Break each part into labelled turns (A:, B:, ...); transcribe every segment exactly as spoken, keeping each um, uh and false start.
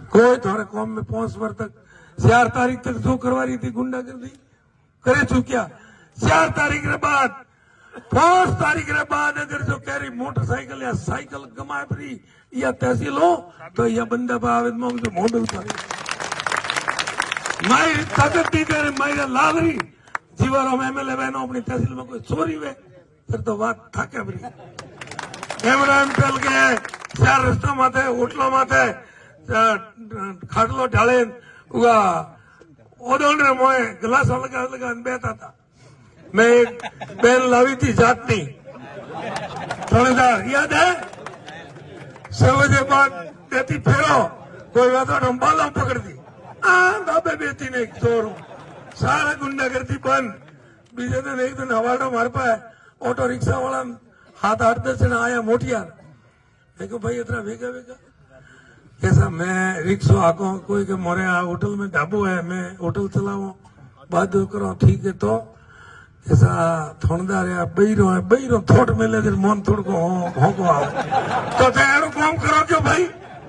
A: कोई थोड़े कौम में पांच वर्ष तक चार तारीख तक जो करवा रही थी गुंडागर्दी करे चुकिया। चार तारीख के बाद पांच तारीख के बाद अगर जो कह रही मोटरसाइकिल या साइकिल गमाए पड़ी या तहसील हो तो यह बंदा आवेद में जो मोबाइल उतारे माई ताकत दी करे माई लाल रही जीवर हम एमएलए बहनों अपनी तहसील में कोई चोरी हुए फिर तो बात थाके भरी कैमरा एम चल के चार रस्ता माथे होटलों माथे खाटलो ढाले उगा ओदोन रे मोए गिलास लगा लगा बेहता था। मैं एक बेल लावी थी जातनी थानेदार याद है छह बजे बाद देती फेरो कोई बात हम बाला पकड़ दी दाबे बेती ने चोर सारा गुंडा करती बंद। बीजे दिन एक दिन हवाड़ा मार पाए ऑटो रिक्शा वाला हाथ आठ दस जन आया मोटियार देखो भाई इतना वेगा वेगा कैसा मैं रिक्शो आको कोई के मोरे होटल में ढाबो है मैं होटल चलाओ बात करो ठीक है तो ऐसा थोड़ा रहा बहरो है बहरो थोट मिले फिर मन थोड़ को हो को आओ तो तैयारो काम करो क्यों भाई।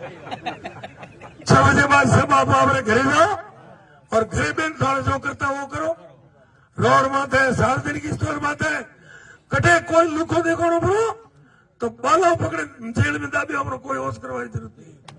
A: छह बजे बाद सब आप अपने घरे जाओ और घरे में थोड़ा जो करता वो करो। रोड माते सार्वजनिक स्टोर माते कटे कोई लुको देखो ना बरो तो बाला पकड़े जेल में दाबी हमको कोई होश करवाई जरूरत नहीं।